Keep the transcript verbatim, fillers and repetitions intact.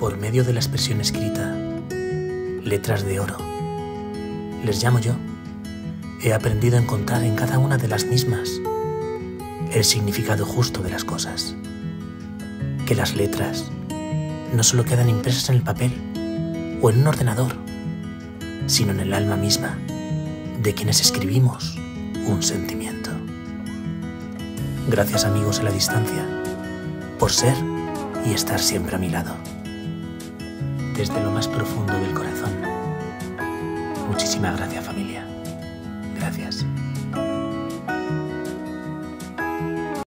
por medio de la expresión escrita, letras de oro, les llamo yo, he aprendido a encontrar en cada una de las mismas el significado justo de las cosas. Que las letras no solo quedan impresas en el papel o en un ordenador, sino en el alma misma de quienes escribimos un sentimiento. Gracias, amigos a la distancia, por ser y estar siempre a mi lado. Desde lo más profundo del corazón, muchísimas gracias, familia. Gracias.